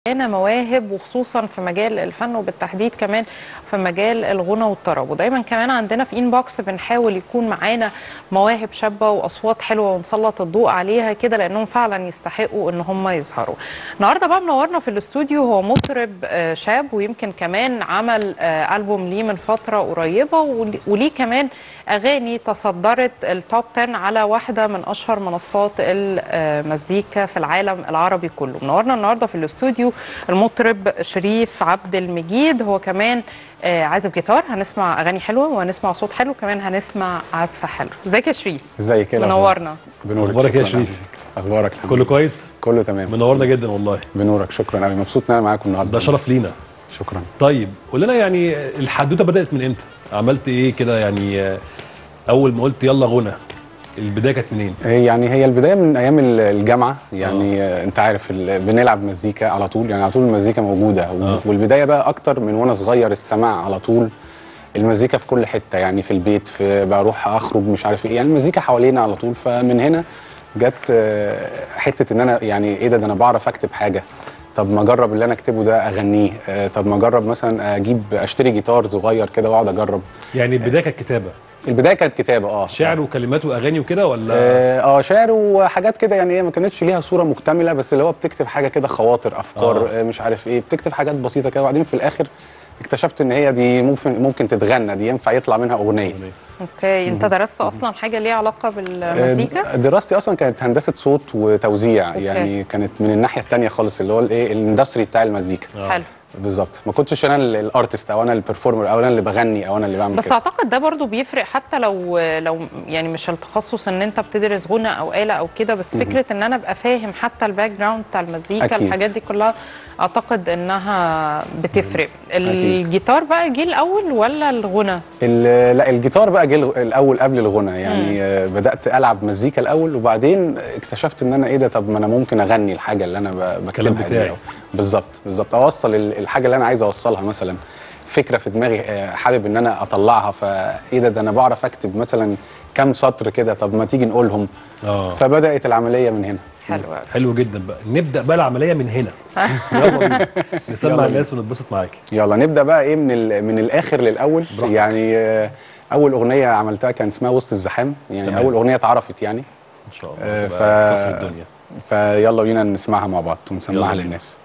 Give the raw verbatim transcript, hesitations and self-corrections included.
أنا مواهب وخصوصا في مجال الفن وبالتحديد كمان في مجال الغنى والطرب، ودايما كمان عندنا في انبوكس بنحاول يكون معانا مواهب شابه واصوات حلوه ونسلط الضوء عليها كده لانهم فعلا يستحقوا ان هم يظهروا. النهارده بقى منورنا في الاستوديو هو مطرب شاب، ويمكن كمان عمل ألبوم ليه من فتره قريبه، وليه كمان اغاني تصدرت التوب عشرة على واحده من اشهر منصات المزيكا في العالم العربي كله. منورنا النهارده في الاستوديو المطرب شريف عبد المجيد، هو كمان عازف جيتار. هنسمع اغاني حلوه وهنسمع صوت حلو كمان هنسمع عزف حلو. ازيك يا شريف؟ ازيك؟ منورنا. بنورك. اخبارك يا شريف؟ اخبارك كله كويس؟ كله تمام. منورنا جدا والله. بنورك. شكرا قوي، مبسوط ان انا معاكم النهارده. ده شرف لينا. شكرا. طيب قول لنا يعني الحدوته بدات من امتى؟ عملت ايه كده يعني اول ما قلت يلا غنى؟ البدايه كانت منين؟ يعني هي البدايه من ايام الجامعه، يعني آه. انت عارف بنلعب مزيكا على طول، يعني على طول المزيكا موجوده. آه. والبدايه بقى اكتر من وانا صغير، السماع على طول المزيكا في كل حته، يعني في البيت، في بروح اخرج مش عارف ايه، يعني المزيكا حوالينا على طول. فمن هنا جت حته ان انا يعني ايه ده, ده انا بعرف اكتب حاجه، طب ما اجرب اللي انا اكتبه ده اغنيه، طب ما اجرب مثلا اجيب اشتري جيتار صغير كده واقعد اجرب. يعني البدايه كانت كتابه؟ البدايه كانت كتابه. اه شعر وكلمات واغاني وكده ولا؟ اه, آه شعر وحاجات كده، يعني ايه ما كانتش ليها صوره مكتمله، بس اللي هو بتكتب حاجه كده، خواطر، افكار، آه. مش عارف ايه، بتكتب حاجات بسيطه كده، وبعدين في الاخر اكتشفت ان هي دي ممكن ممكن تتغنى، دي ينفع يطلع منها اغنيه. اوكي. انت درست اصلا حاجه ليها علاقه بالمزيكا؟ دراستي اصلا كانت هندسه صوت وتوزيع. أوكي. يعني كانت من الناحيه الثانيه خالص، اللي هو الايه الاندستري بتاع المزيكا. آه. حلو. بالظبط. ما كنتش انا الارتست او انا البرفورمر او انا اللي بغني او انا اللي بعمل بس كده. اعتقد ده برضو بيفرق، حتى لو لو يعني مش التخصص ان انت بتدرس غنى او آلة او كده، بس فكره ان انا ابقى فاهم حتى الباك جراوند بتاع المزيكا. أكيد. الحاجات دي كلها اعتقد انها بتفرق. الجيتار بقى جه الاول ولا الغنى؟ لا الجيتار بقى جه الاول قبل الغنى، يعني مم. بدات العب مزيكا الاول، وبعدين اكتشفت ان انا ايه ده، طب ما انا ممكن اغني الحاجه اللي انا بكتبها دي. بالظبط بالظبط، اوصل الحاجه اللي انا عايز اوصلها، مثلا فكره في دماغي حابب ان انا اطلعها، فايه ده ده انا بعرف اكتب مثلا كام سطر كده، طب ما تيجي نقولهم. اه فبدات العمليه من هنا. حلو حلو جدا. بقى نبدا بقى العمليه من هنا. يلا بينا نسمع الناس ونتبسط معاكي. يلا نبدا بقى ايه من من الاخر للاول. براحتك. يعني اول اغنيه عملتها كان اسمها وسط الزحام، يعني تمام. اول اغنيه اتعرفت يعني ان شاء الله ف... تكسر الدنيا. فيلا بينا نسمعها مع بعض ونسمعها للناس.